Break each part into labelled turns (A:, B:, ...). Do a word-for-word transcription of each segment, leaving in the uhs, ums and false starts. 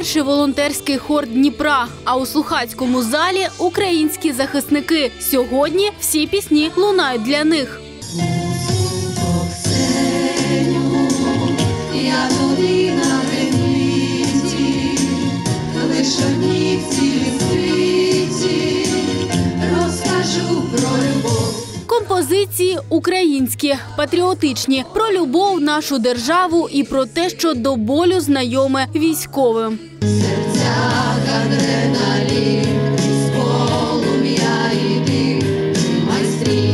A: найбільший волонтерський хор Дніпра, а у Слухацькому залі – українські захисники. Сьогодні всі пісні лунають для них.
B: Я тобі на граніті, лиш одні в цілім світі, розкажу про любов.
A: Композиції українські, патріотичні, про любов, нашу державу і про те, що до болю знайоме військовим.
B: Серця адреналін, з полум'я і дим, майстрі,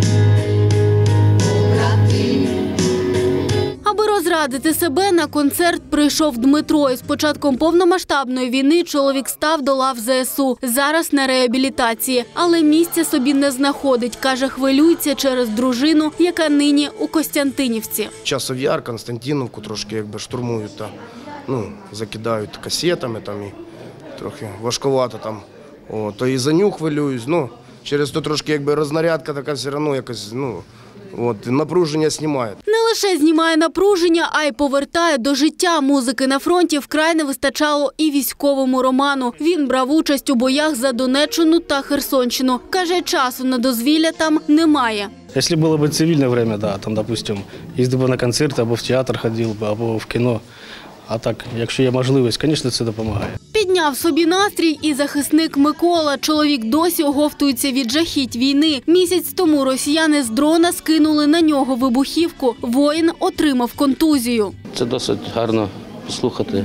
B: побратим.
A: Аби розрадити себе, на концерт прийшов Дмитро. І з початком повномасштабної війни чоловік став до лав зе ес у. Зараз на реабілітації. Але місця собі не знаходить. Каже, хвилюється через дружину, яка нині у Костянтинівці.
C: Часов Яр, Константиновку трошки якби штурмують, та, ну, закидають касетами там і трохи важковато там. О, то і за нього хвилююсь, ну, через то трошки якби рознарядка така все одно якось, ну, от, напруження знімає.
A: Не лише знімає напруження, а й повертає до життя. Музики на фронті вкрай не вистачало і військовому Роману. Він брав участь у боях за Донеччину та Херсонщину. Каже, часу на дозвілля там немає.
D: Якщо було б цивільне час, да, там, допустим, їздив би на концерти, або в театр ходив, або в кіно. А так, якщо є можливість, звісно, це допомагає.
A: Підняв собі настрій і захисник Микола. Чоловік досі оговтується від жахіть війни. Місяць тому росіяни з дрона скинули на нього вибухівку. Воїн отримав контузію.
E: Це досить гарно послухати.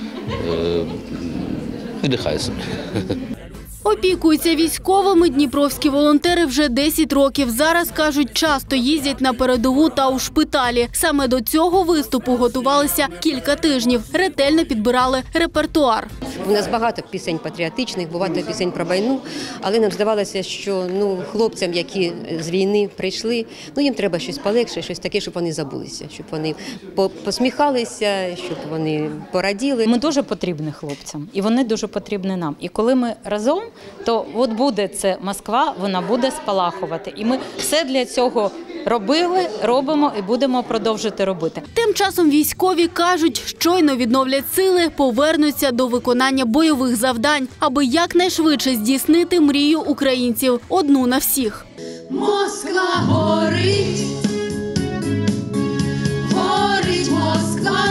E: Віддихай собі.
A: Опікуються військовими дніпровські волонтери вже десять років. Зараз, кажуть, часто їздять на передову та у шпиталі. Саме до цього виступу готувалися кілька тижнів. Ретельно підбирали репертуар.
F: У нас багато пісень патріотичних, багато пісень про війну, але нам здавалося, що ну, хлопцям, які з війни прийшли, ну, їм треба щось полегше, щось таке, щоб вони забулися, щоб вони посміхалися, щоб вони пораділи.
G: Ми дуже потрібні хлопцям, і вони дуже потрібні нам. І коли ми разом, то от буде це Москва, вона буде спалахувати. І ми все для цього робили, робимо і будемо продовжити робити.
A: Тим часом військові кажуть, щойно відновлять сили, повернуться до виконання бойових завдань, аби якнайшвидше здійснити мрію українців – одну на всіх.
B: Москва горить, горить Москва.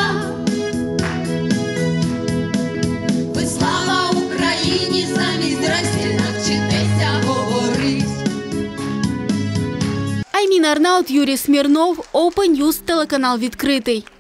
B: Ви слава Україні, замість здрасті навчитеся говорить.
A: Аймін Арнаут, Юрій Смірнов, Open News, телеканал «Відкритий».